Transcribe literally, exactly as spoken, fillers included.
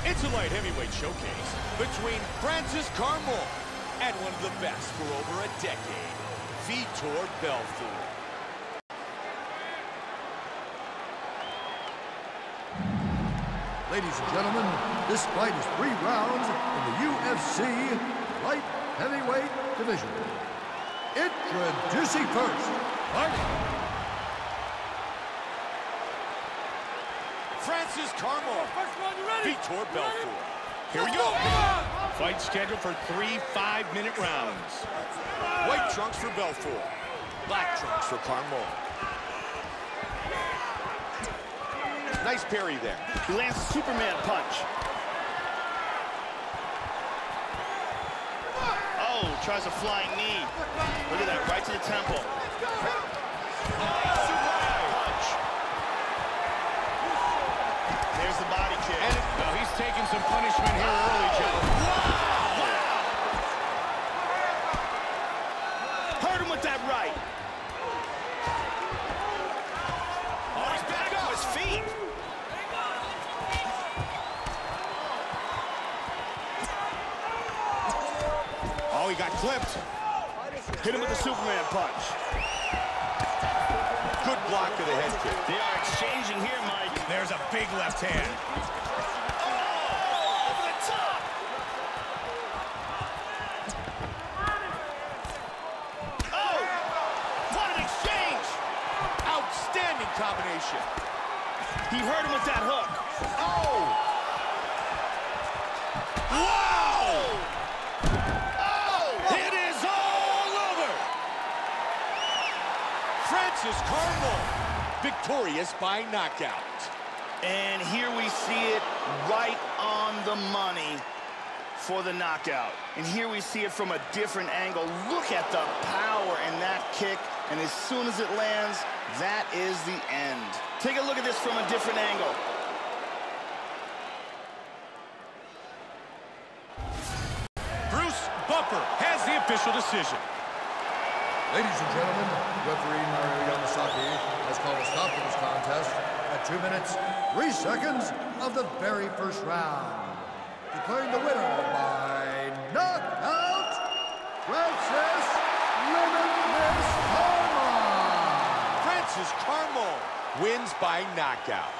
It's a light heavyweight showcase between Francis Carmont and one of the best for over a decade, Vitor Belfort. Ladies and gentlemen, this fight is three rounds in the U F C light heavyweight division. Introducing first, fight! Francis Carmont, Vitor Belfort. Here we go. Fight scheduled for three five-minute rounds. White trunks for Belfort, black trunks for Carmont. Nice parry there. He lands a Superman punch. Oh, tries a flying knee. Look at that, right to the temple. Superman punch. There's the body kick. And it, oh, he's taking some punishment here early, gentlemen. Wow! Wow! Hurt him with that right. Oh, he's back to his feet. Oh, he got clipped. Hit him with the Superman punch. Good block to the head kick. They are exchanging here, Mike. There's a big left hand. Oh, over the top. Oh, what an exchange. Outstanding combination. He hurt him with that hook. Oh! Wow! Oh! It is all over! Francis Carmont, victorious by knockout. And here we see it right on the money for the knockout. And here we see it from a different angle. Look at the power in that kick. And as soon as it lands, that is the end. Take a look at this from a different angle. Bruce Buffer has the official decision. Ladies and gentlemen, referee Mario Yamasaki has called a stop to this contest at two minutes, three seconds of the very first round. Declaring the winner by knockout, Francis Limitless Carmont. Francis Carmont wins by knockout.